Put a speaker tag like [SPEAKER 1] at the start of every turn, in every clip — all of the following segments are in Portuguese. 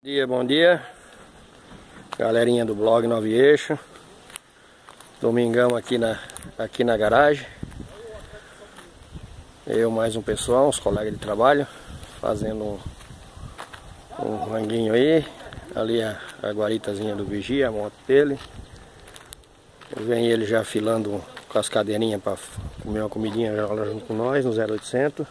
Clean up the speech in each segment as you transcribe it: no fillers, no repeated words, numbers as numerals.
[SPEAKER 1] Bom dia, galerinha do blog Nove Eixo. Domingão aqui na garagem. Eu mais um pessoal, uns colegas de trabalho, fazendo um ranguinho aí. Ali a guaritazinha do vigia, a moto dele. Vem ele já afilando com as cadeirinhas para comer uma comidinha já lá junto com nós no 0800.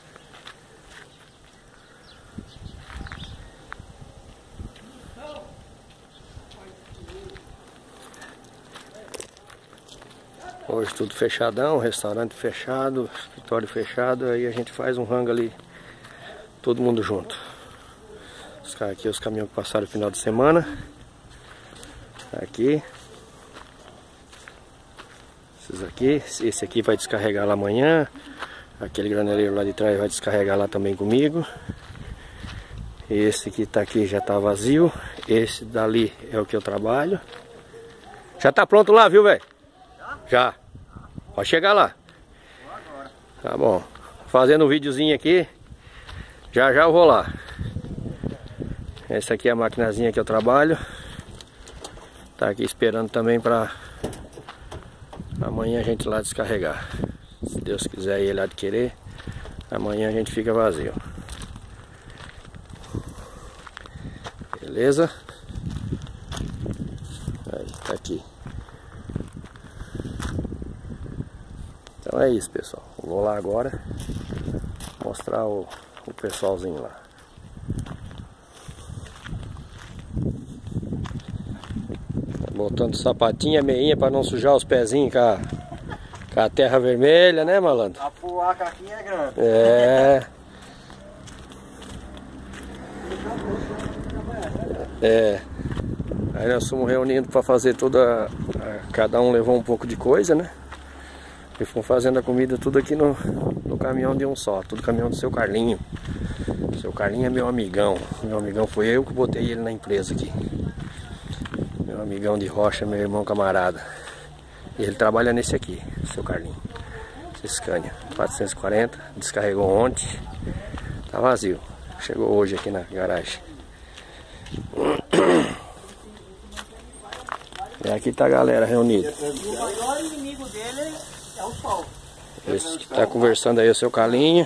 [SPEAKER 1] Hoje tudo fechadão, restaurante fechado, escritório fechado, aí a gente faz um rango ali, todo mundo junto. Aqui os caminhões que passaram o final de semana. Aqui. Esses aqui, esse aqui vai descarregar lá amanhã. Aquele graneleiro lá de trás vai descarregar lá também comigo. Esse que tá aqui já tá vazio. Esse dali é o que eu trabalho. Já tá pronto lá, viu, velho? Já. Pode chegar lá. Tá bom. Fazendo um videozinho aqui. Já eu vou lá. Essa aqui é a maquinazinha que eu trabalho. Tá aqui esperando também pra amanhã a gente ir lá descarregar. Se Deus quiser ele adquirir, amanhã a gente fica vazio. Beleza? Aí, tá aqui. Então é isso, pessoal. Vou lá agora mostrar o pessoalzinho lá. Botando sapatinha, meinha para não sujar os pezinhos com a terra vermelha, né, malandro?
[SPEAKER 2] A poaca aqui é grande.
[SPEAKER 1] Aí nós fomos reunindo para fazer toda. Cada um levou um pouco de coisa, né? E fomos fazendo a comida tudo aqui no caminhão de um só. Tudo caminhão do seu Carlinho. Seu Carlinho é meu amigão. Meu amigão foi eu que botei ele na empresa aqui. Meu amigão de rocha, meu irmão camarada. E ele trabalha nesse aqui, seu Carlinho. Esse Scania 440, descarregou ontem. Tá vazio. Chegou hoje aqui na garagem. E aqui tá a galera reunida.
[SPEAKER 2] O maior inimigo dele é o sol.
[SPEAKER 1] Esse que tá conversando aí é o seu Carlinho.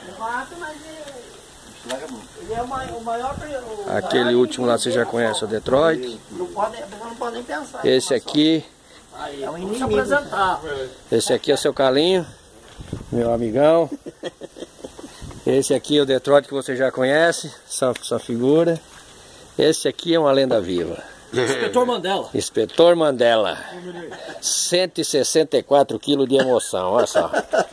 [SPEAKER 2] Ele é o maior.
[SPEAKER 1] Aquele último lá você já conhece, o Detroit.
[SPEAKER 2] Não pode nem pensar.
[SPEAKER 1] Esse aqui.
[SPEAKER 2] É um inimigo. Apresentar.
[SPEAKER 1] Esse aqui é o seu Carlinho, meu amigão. Esse aqui é o Detroit que você já conhece, sua figura. Esse aqui é uma lenda viva.
[SPEAKER 2] Inspetor Mandela.
[SPEAKER 1] Inspetor Mandela. 164 quilos de emoção, olha só.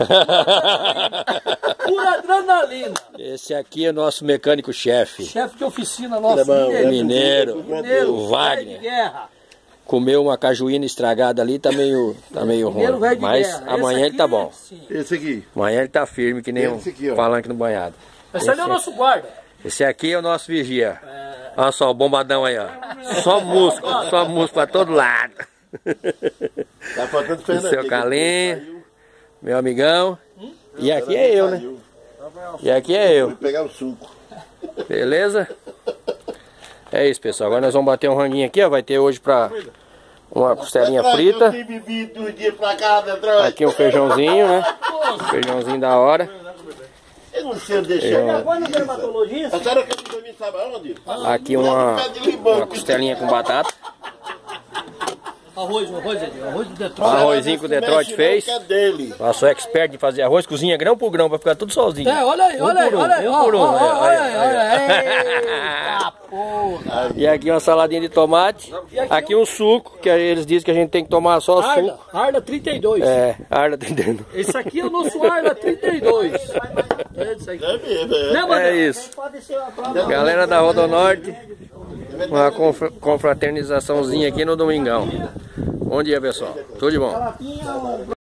[SPEAKER 2] Pura adrenalina.
[SPEAKER 1] Esse aqui é o nosso mecânico-chefe.
[SPEAKER 2] Chefe de oficina nosso.
[SPEAKER 1] Mineiro. O Wagner. Comeu uma cajuína estragada ali, tá meio ruim. Mas amanhã ele tá bom.
[SPEAKER 3] Esse aqui.
[SPEAKER 1] Amanhã ele tá firme, que nem um palanque no banhado.
[SPEAKER 2] Esse ali é o nosso guarda.
[SPEAKER 1] Esse aqui é o nosso vigia. Olha só, o bombadão aí, ó. Só músculo pra todo lado.
[SPEAKER 3] Tá faltando Fernando.
[SPEAKER 1] Seu Carlinho, meu amigão. E aqui é eu, né? E aqui é eu.
[SPEAKER 3] Vou pegar o suco.
[SPEAKER 1] Beleza? É isso, pessoal. Agora nós vamos bater um ranguinho aqui, ó. Vai ter hoje pra uma costelinha frita. Aqui um feijãozinho, né? Feijãozinho da hora.
[SPEAKER 3] Eu não sei onde deixar.
[SPEAKER 2] Agora no dermatologista.
[SPEAKER 3] A senhora quer que dormir, sabe aonde?
[SPEAKER 1] Aqui uma costelinha com batata.
[SPEAKER 2] Arroz do Detroit.
[SPEAKER 1] Arrozinho que o Detroit fez. Eu sou expert em fazer arroz, cozinha grão por grão, pra ficar tudo sozinho.
[SPEAKER 2] Olha aí. Eita porra.
[SPEAKER 1] E aqui uma saladinha de tomate. Aqui um suco, que eles dizem que a gente tem que tomar só suco.
[SPEAKER 2] Arda 32.
[SPEAKER 1] Arda 32.
[SPEAKER 2] Esse aqui é o nosso Arda 32.
[SPEAKER 1] É isso. Galera da Rodo Norte, uma confraternizaçãozinha aqui no domingão. Bom dia, pessoal. Tudo de bom.